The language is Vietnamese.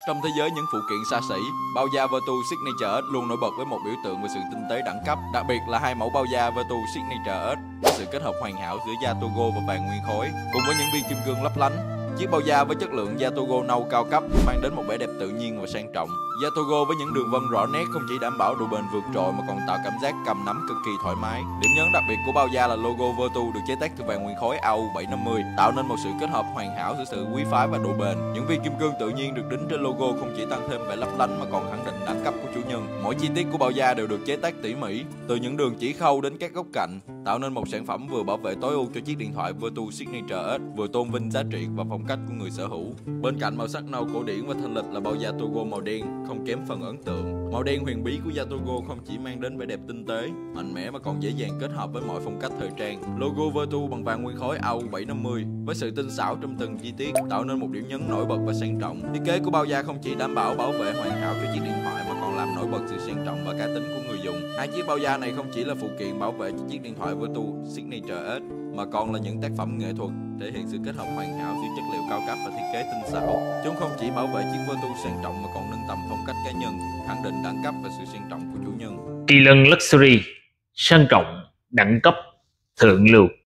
Trong thế giới những phụ kiện xa xỉ, bao da Vertu Signature S luôn nổi bật với một biểu tượng về sự tinh tế đẳng cấp, đặc biệt là hai mẫu bao da Vertu Signature S với sự kết hợp hoàn hảo giữa da Togo và vàng nguyên khối, cùng với những viên kim cương lấp lánh. Chiếc bao da với chất lượng da Togo nâu cao cấp mang đến một vẻ đẹp tự nhiên và sang trọng. Da Togo với những đường vân rõ nét không chỉ đảm bảo độ bền vượt trội mà còn tạo cảm giác cầm nắm cực kỳ thoải mái. Điểm nhấn đặc biệt của bao da là logo Vertu được chế tác từ vàng nguyên khối AU750, tạo nên một sự kết hợp hoàn hảo giữa sự quý phái và độ bền. Những viên kim cương tự nhiên được đính trên logo không chỉ tăng thêm vẻ lấp lánh mà còn khẳng định đẳng cấp của chủ nhân. Mỗi chi tiết của bao da đều được chế tác tỉ mỉ, từ những đường chỉ khâu đến các góc cạnh, tạo nên một sản phẩm vừa bảo vệ tối ưu cho chiếc điện thoại Vertu Signature S, vừa tôn vinh giá trị và phong cách của người sở hữu. Bên cạnh màu sắc nâu cổ điển và thanh lịch là bao da Togo màu đen, không kém phần ấn tượng. Màu đen huyền bí của da Togo không chỉ mang đến vẻ đẹp tinh tế, mạnh mẽ mà còn dễ dàng kết hợp với mọi phong cách thời trang. Logo Vertu bằng vàng nguyên khối AU750 với sự tinh xảo trong từng chi tiết tạo nên một điểm nhấn nổi bật và sang trọng. Thiết kế của bao da không chỉ đảm bảo bảo vệ hoàn hảo cho chiếc điện thoại mà còn làm nổi bật sự sang trọng và cá tính của người dùng. Hai chiếc bao da này không chỉ là phụ kiện bảo vệ cho chiếc điện thoại Vertu Signature S mà còn là những tác phẩm nghệ thuật thể hiện sự kết hợp hoàn hảo giữa chất liệu cao cấp và thiết kế tinh xảo. Chúng không chỉ bảo vệ chiếc Vertu sang trọng mà còn nâng tầm phong cách cá nhân, khẳng định đẳng cấp và sự sang trọng của chủ nhân. Kỳ lân Luxury, sang trọng, đẳng cấp, thượng lưu.